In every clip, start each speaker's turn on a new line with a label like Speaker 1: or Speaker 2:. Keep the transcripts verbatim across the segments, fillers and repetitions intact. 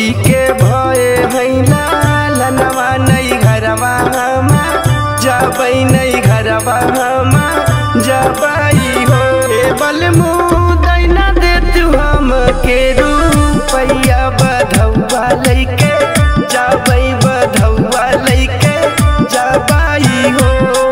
Speaker 1: भौजी के भये हैला लनवा नहीं घरवा हमा जबै नहीं घरवा हमा जबै हो बलमु दैना दे तू हम के रूपैया बधौआ लैके जबै बधौआ लैके जबै हो।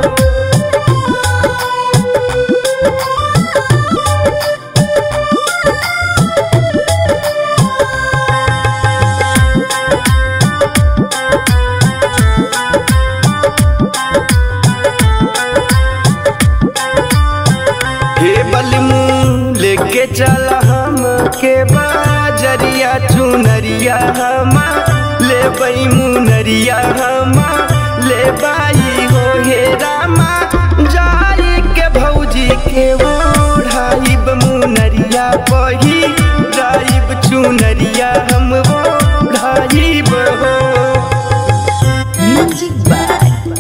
Speaker 1: लेके चल हम के बाजरिया चुनरिया हमा ले बई मुनरिया हमा ले बाई हो हे रामा जाई के भौजी के ओढ़ाइब मुनरिया बही राइब चुनरिया हम ओढ़ाइब हो।
Speaker 2: म्यूजिक बाय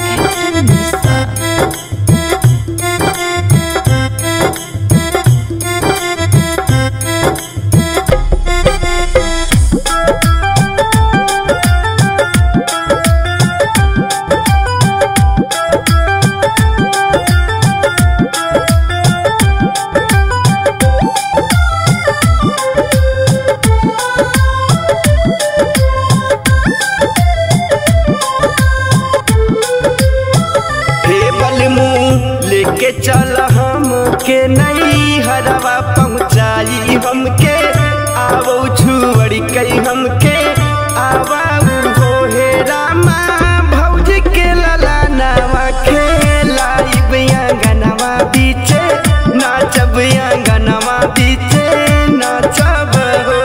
Speaker 1: लेके चल हम के नहीं हरवा पहुँचाई हमके आवो छुअड़ी कई हमके आवाऊ हो हे रामा भौजी के लला नावा खेलाइब आंगनवा बीचे नाचब आंगनवा बीचे नाचब हो।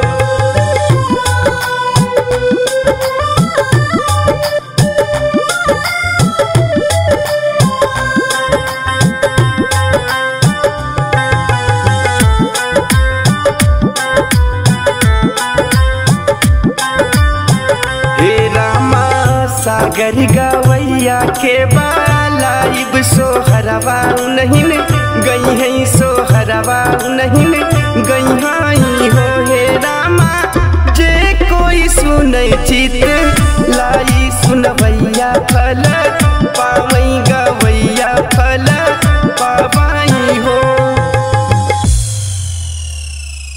Speaker 1: सागर गवैया के बालाइब सोहरवा नहीं गई है सोहरवा नहीं गई हाई हो हे रामा जे कोई सुनै चित लाई सुनवैया फल